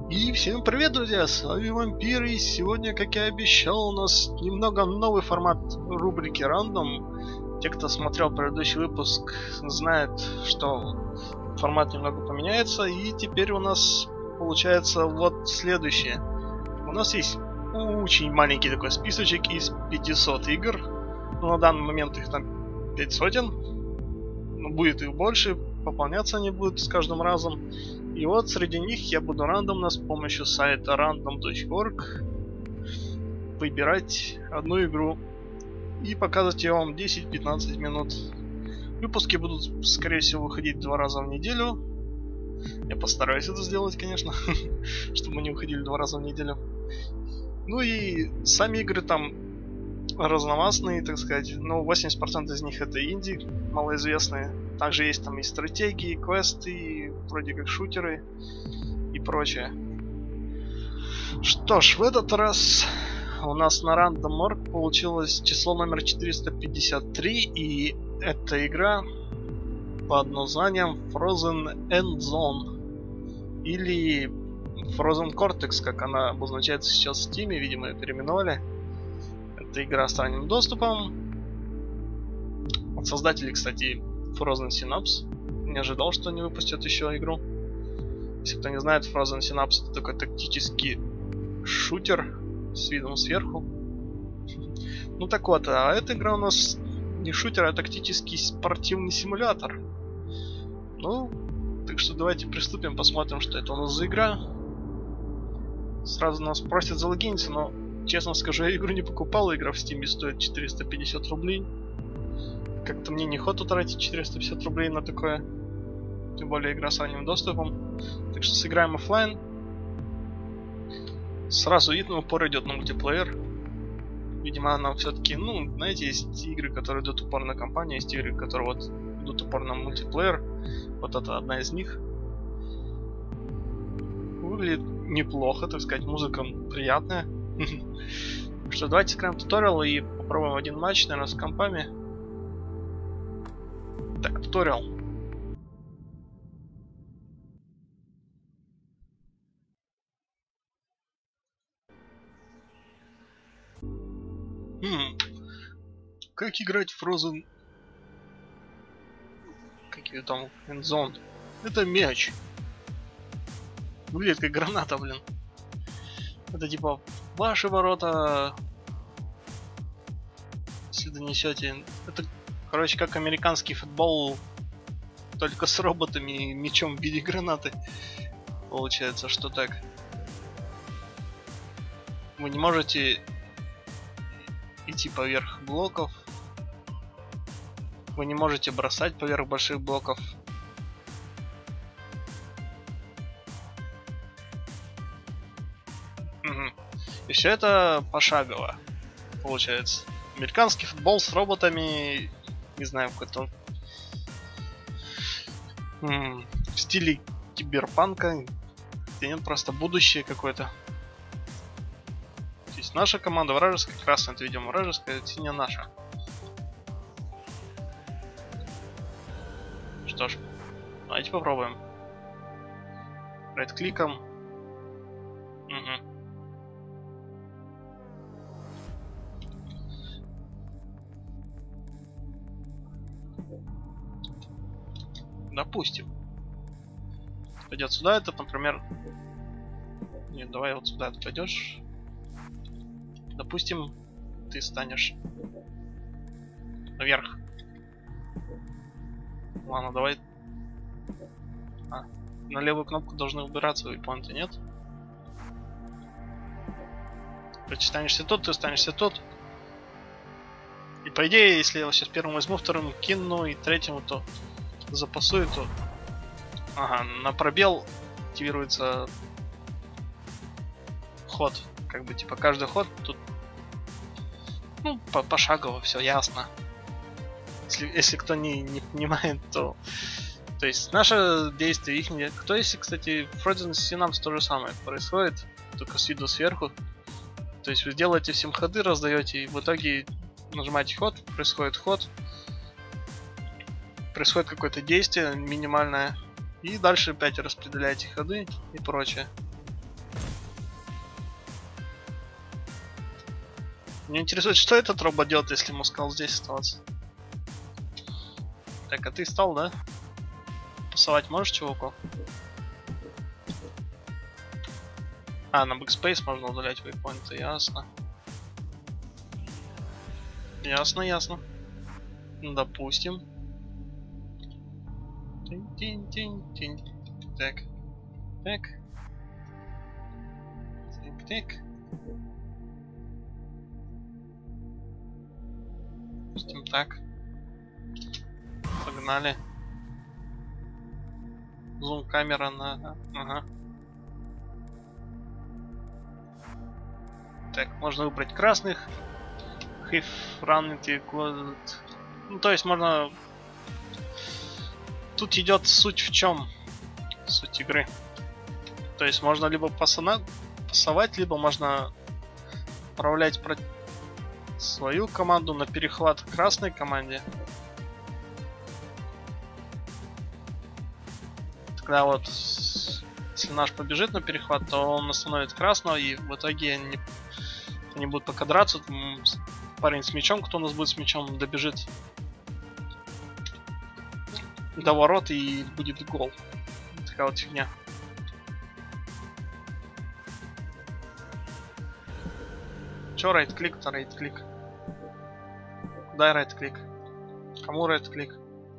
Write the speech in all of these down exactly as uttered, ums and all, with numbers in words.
И всем привет, друзья, с вами Вампир, и сегодня, как я обещал, у нас немного новый формат рубрики Рандом. Те, кто смотрел предыдущий выпуск, знают, что формат немного поменяется, и теперь у нас получается вот следующее. У нас есть очень маленький такой списочек из пятисот игр, но на данный момент их там пять сотен, но будет их больше, пополняться они будут с каждым разом. И вот среди них я буду рандомно с помощью сайта рандом точка орг выбирать одну игру и показывать ее вам десять-пятнадцать минут. Выпуски будут, скорее всего, выходить два раза в неделю. Я постараюсь это сделать, конечно, чтобы они выходили два раза в неделю. Ну и сами игры там разновасные, так сказать. Но восемьдесят процентов из них это инди, малоизвестные. Также есть там и стратегии, и квесты, и вроде как шутеры и прочее. Что ж, в этот раз у нас на рандом точка орг получилось число номер четыреста пятьдесят три, и эта игра под названием Frozen End Zone или Frozen Cortex, как она обозначается сейчас в Steam, видимо, ее переименовали. Это игра с ранним доступом. От создателей, кстати, Frozen Synapse. Не ожидал, что они выпустят еще игру. Если кто не знает, Frozen Synapse это такой тактический шутер с видом сверху. Ну так вот, а эта игра у нас не шутер, а тактический спортивный симулятор. Ну, так что давайте приступим, посмотрим, что это у нас за игра. Сразу нас просят залогиниться, но честно скажу, я игру не покупал, игра в Steam стоит четыреста пятьдесят рублей. Как-то мне неохота тратить четыреста пятьдесят рублей на такое. Тем более игра с ранним доступом. Так что сыграем офлайн. Сразу видно, упор идет на мультиплеер. Видимо, она все-таки, ну, знаете, есть игры, которые идут упор на кампанию, есть игры, которые вот идут упор на мультиплеер. Вот это одна из них. Выглядит неплохо, так сказать, музыка приятная. Что, давайте сыграем туториал и попробуем один матч, наверное, с компами. Так, туториал. Хм. Как играть в Frozen... Как ее там? End Zone. Это мяч. Выглядит как граната, блин. Это типа ваши ворота. Если донесете. Это, короче, как американский футбол, только с роботами и мячом в виде гранаты. Получается, что так. Вы не можете идти поверх блоков. Вы не можете бросать поверх больших блоков. Угу. И все это пошагово, получается. Американский футбол с роботами, не знаю, в каком-то м-м, в стиле киберпанка. Нет, просто будущее какое-то. То есть наша команда вражеская, красная, это, видимо, вражеская, синяя наша. Что ж, давайте попробуем. Райт-кликом. Угу. Допустим. Пойдет сюда, это, например... Нет, давай вот сюда ты пойдешь. Допустим, ты станешь наверх. Ладно, давай. А, на левую кнопку должны убираться вейпоинты, нет? Ты станешься тут, ты станешься тут. И по идее, если я его сейчас первым возьму, вторым кину и третьему, то запасую, то... Ага, на пробел активируется ход. Как бы, типа, каждый ход тут... Ну, по пошагово, все ясно. Если, если кто не, не понимает, то... То есть, наше действие, их не... Кто если, кстати, в Frozen Synapse то же самое происходит, только с виду сверху. То есть, вы делаете всем ходы, раздаете, и в итоге нажимаете ход, происходит ход. Происходит какое-то действие минимальное. И дальше опять распределяете ходы и прочее. Меня интересует, что этот робот делает, если ему сказал здесь оставаться. Так, а ты стал, да? Пасовать можешь чуваку? А, на Backspace можно удалять вейпоинты, ясно. Ясно, ясно. Допустим. Тинь-тинь-тинь-тинь. Так. Так. Так, так. Допустим, так. Погнали. Зум камера на... Ага. Так, можно выбрать красных. If run it equal... Ну, то есть можно... Тут идет суть в чем? Суть игры. То есть можно либо пасана... пасовать, либо можно управлять про... свою команду на перехват красной команде. Тогда вот, если наш побежит на перехват, то он остановит красного, и в итоге они, они будут пока драться. Парень с мячом, кто у нас будет с мячом, добежит до ворот и будет гол. Такая вот фигня. Чё райт-клик-то райт-клик? Куда райт-клик? Кому райт-клик?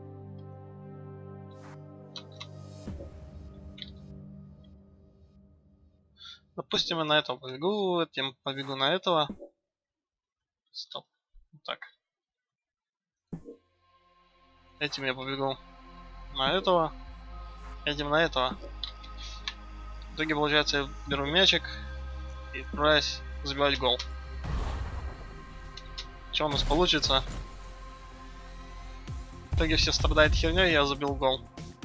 Допустим, я на этого побегу, этим побегу на этого. Стоп. Вот так. Этим я побегу на этого. Этим на этого. В итоге, получается, я беру мячик и отправляюсь забивать гол. Что у нас получится? В итоге все страдают херней, я забил гол.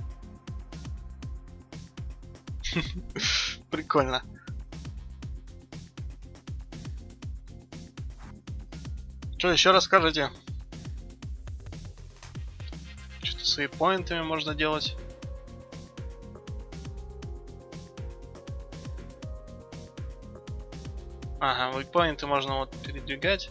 Прикольно. Что еще расскажете? Что-то с вейпоинтами можно делать. Ага, вейпоинты можно вот передвигать.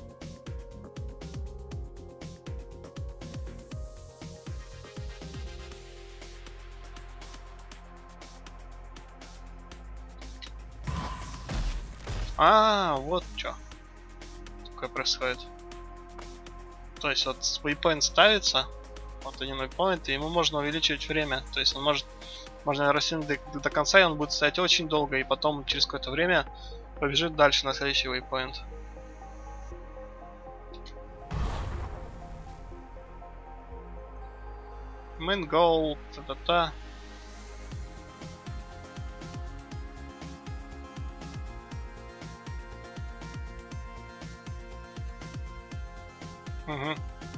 А, вот что такое происходит. То есть вот waypoint ставится, вот один waypoint, и ему можно увеличивать время. То есть он может, можно растянуть до, до конца, и он будет стоять очень долго, и потом через какое-то время побежит дальше на следующий waypoint. Main goal, та-та-та. Угу.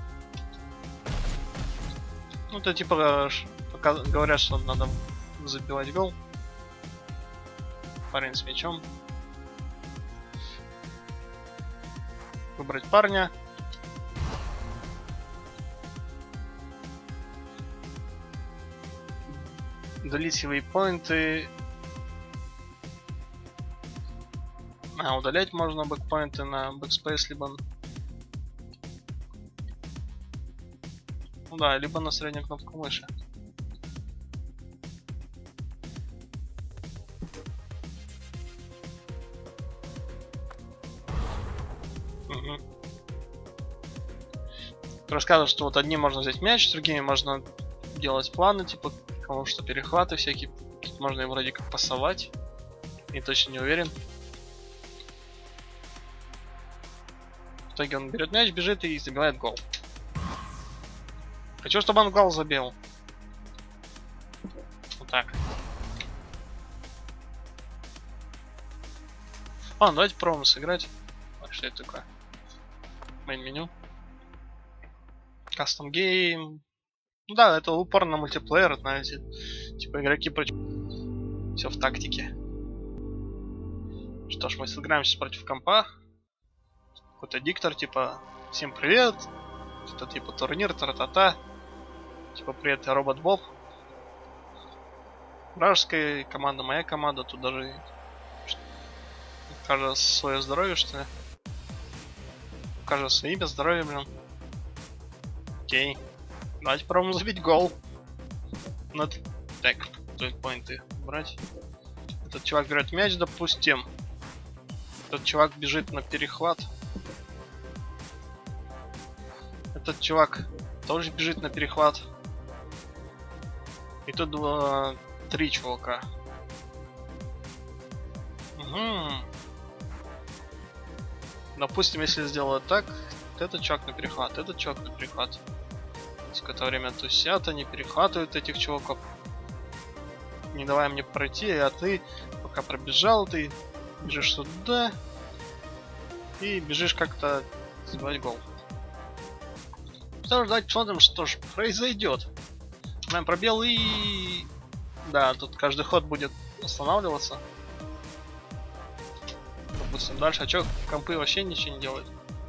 Ну, это типа пока говорят, что надо забивать гол. Парень с мячом. Выбрать парня. Удалить все вейпоинты. А, удалять можно бэкпоинты на Backspace, либо... Ну да, либо на среднюю кнопку мыши. Угу. Рассказывают, что вот одни можно взять мяч, другими можно делать планы, типа кому что перехваты всякие. Тут можно и вроде как пасовать. И точно не уверен. В итоге он берет мяч, бежит и забивает гол. Хочу, чтобы он гол забил. Вот так. А, ну давайте пробуем сыграть. Так, что это такое? Main меню. Custom Game. Ну да, это упор на мультиплеер, знаете. Типа игроки против... Все в тактике. Что ж, мы сыграем сейчас против компа. Какой-то диктор, типа, всем привет. Это типа турнир, тра-та-та. Типа, привет, я робот Боб. Вражеская команда, моя команда. Тут даже кажется свое здоровье, что ли. покажет свое имя, здоровье, блин. Окей. Давайте попробуем забить гол. Над... Так, поинты брать. Этот чувак берет мяч, допустим. Этот чувак бежит на перехват. Этот чувак тоже бежит на перехват. И тут два, три чувака. Угу. Допустим, если сделать так, этот чувак на перехват, этот чувак на перехват. В это время тусят, они перехватывают этих чуваков, не давая мне пройти, а ты пока пробежал, ты бежишь сюда и бежишь как-то забивать гол. Что ж, давайте посмотрим, что же произойдет. Знаем пробел и... Да, тут каждый ход будет останавливаться. Допустим, дальше. А чё, компы вообще ничего не делают?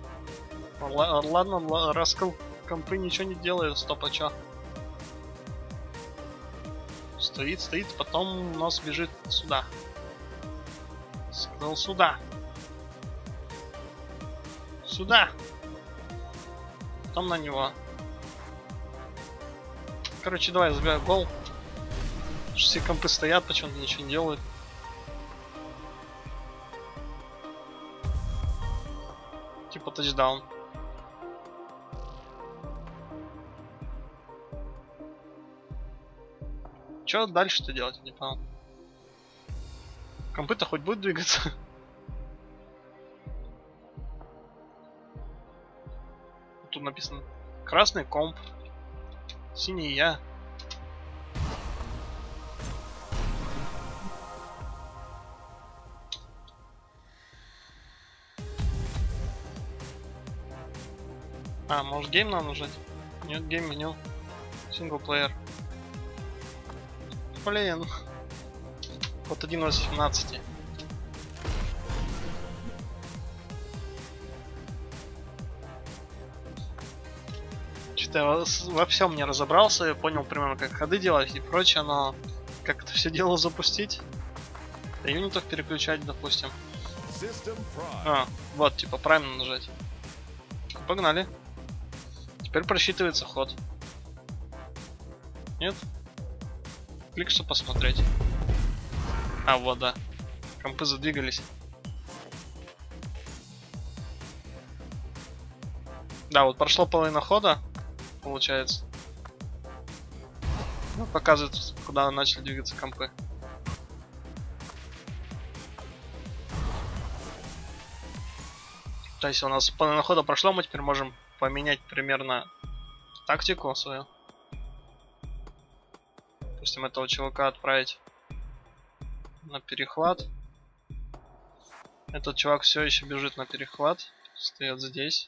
Ладно, раз компы ничего не делают, стоп, а чё? Стоит, стоит, потом у нас бежит сюда. Сказал сюда. Сюда. Потом на него. Короче, давай забивай гол. Все компы стоят, почему-то ничего не делают. Типа тачдаун. Что дальше-то делать? Не понял. Компы-то хоть будет двигаться? Тут написано красный комп, синий я. А, может гейм надо нажать? Нет, гейм меню. Синглплеер. Блин. Вот один из семнадцати. Что-то я во всем не разобрался, я понял примерно, как ходы делать и прочее, но как это все дело запустить? До юнитов переключать, допустим. А, вот, типа, правильно нажать. Погнали. Теперь просчитывается ход. Нет? Клик, чтобы посмотреть. А, вот, да. Компы задвигались. Да, вот прошло половина хода, получается. Ну, показывает, куда начали двигаться компы. То есть у нас половина хода прошло, мы теперь можем поменять примерно тактику свою. Допустим, этого чувака отправить на перехват. Этот чувак все еще бежит на перехват, стоит здесь.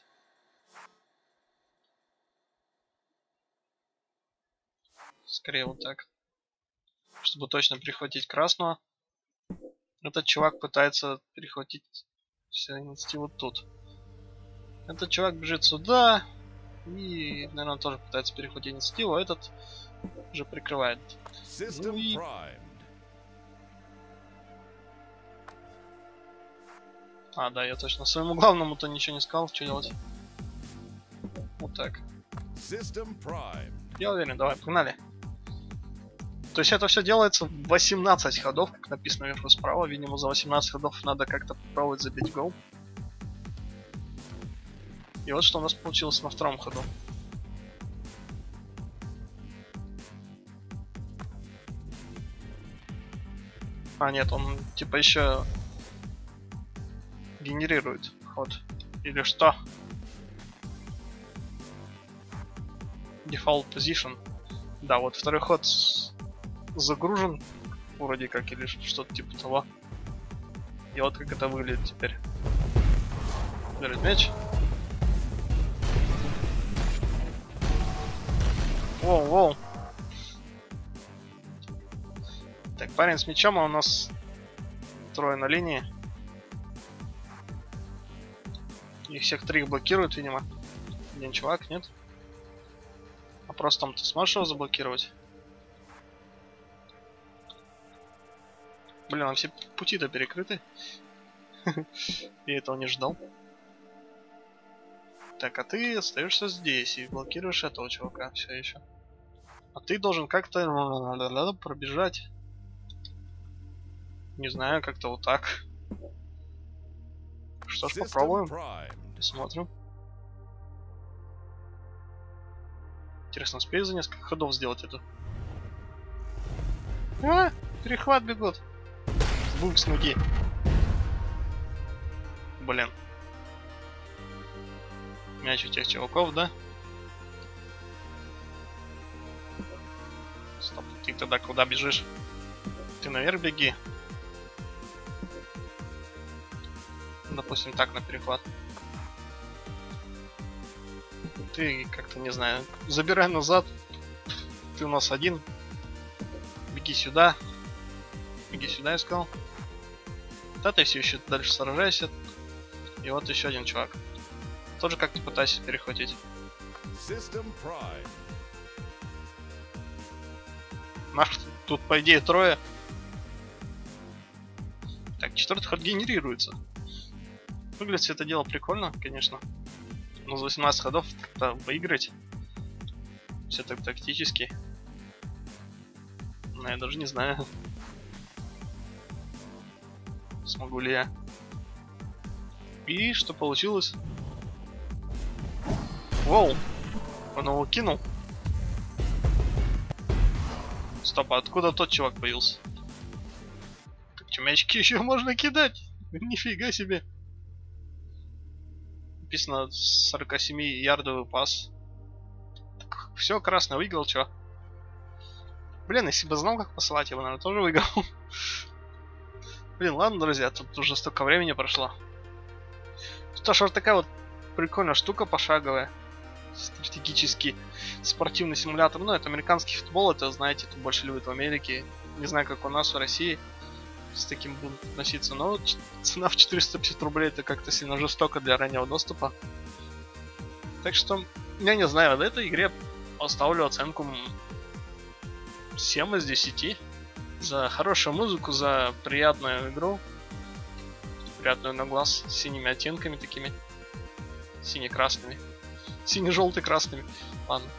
Скорее вот так, чтобы точно перехватить красного. Этот чувак пытается перехватить все инициативу вот тут. Этот чувак бежит сюда и, наверное, тоже пытается перехватить инициативу, а этот уже прикрывает. Ну и... А, да, я точно своему главному-то ничего не сказал, что делать. Вот так. Я уверен, давай, погнали. То есть это все делается в восемнадцать ходов, как написано вверху справа. Видимо, за восемнадцать ходов надо как-то попробовать забить гол. И вот что у нас получилось на втором ходу. А, нет, он типа еще генерирует ход. Или что? Default position. Да, вот второй ход загружен вроде как, или что-то типа того. И вот как это выглядит теперь. Берет мяч. Воу, воу. Так, парень с мячом, а у нас трое на линии. Их всех троих блокируют, видимо. Один чувак, нет? А просто там ты сможешь его заблокировать? Блин, а все пути-то перекрыты. Я этого не ждал. Так, а ты остаешься здесь и блокируешь этого чувака все еще. А ты должен как-то пробежать. Не знаю, как-то вот так. Что ж, попробуем. Посмотрим. Интересно, успею за несколько ходов сделать это? А, перехват бегут. Бук с ноги. Блин. Мяч у тех чуваков, да? Стоп, ты тогда куда бежишь? Ты наверх беги. Допустим, так, на перехват. Ты как-то, не знаю, забирай назад. Ты у нас один. Беги сюда. Беги сюда, я сказал. Да, ты все еще дальше сражайся. И вот еще один чувак. Тоже как-то пытайся перехватить. Наш тут, по идее, трое. Так, четвертый ход генерируется. Выглядит все это дело прикольно, конечно. Но за восемнадцать ходов выиграть. Все так тактически. Но я даже не знаю, смогу ли я. И что получилось? Воу! Он его кинул. Стоп, а откуда тот чувак появился? Так что, мячики еще можно кидать? Нифига себе. Написано сорок семь ярдовый пас. Все, красный выиграл, чё? Блин, если бы знал, как посылать, я бы, наверное, тоже выиграл. Блин, ладно, друзья, тут уже столько времени прошло. Что ж, вот такая вот прикольная штука пошаговая. Стратегический спортивный симулятор. Ну, это американский футбол, это, знаете, тут больше любят в Америке. Не знаю, как у нас в России с таким будут относиться. Но цена в четыреста пятьдесят рублей это как-то сильно жестоко для раннего доступа. Так что, я не знаю, в этой игре поставлю оценку семь из десяти. За хорошую музыку, за приятную игру. Приятную на глаз, с синими оттенками такими. Сине-красными. Сине-желто-красными. Ладно.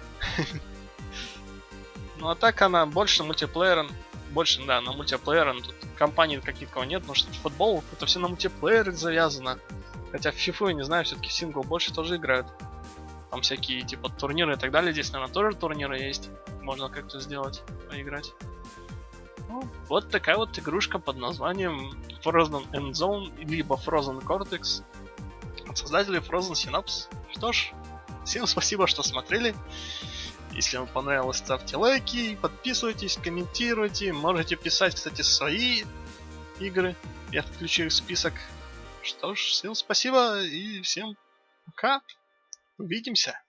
Ну а так она больше мультиплеером. Больше, да, на мультиплеером. Тут компаний каких-то нет, потому что футбол это все на мультиплеере завязано. Хотя в фифу, я не знаю, все-таки в сингл больше тоже играют. Там всякие типа турниры и так далее. Здесь, наверное, тоже турниры есть. Можно как-то сделать, поиграть. Ну, вот такая вот игрушка под названием Frozen Endzone, либо Frozen Cortex от создателей Frozen Synapse. Что ж, всем спасибо, что смотрели. Если вам понравилось, ставьте лайки, подписывайтесь, комментируйте. Можете писать, кстати, свои игры. Я включу их в список. Что ж, всем спасибо и всем пока. Увидимся.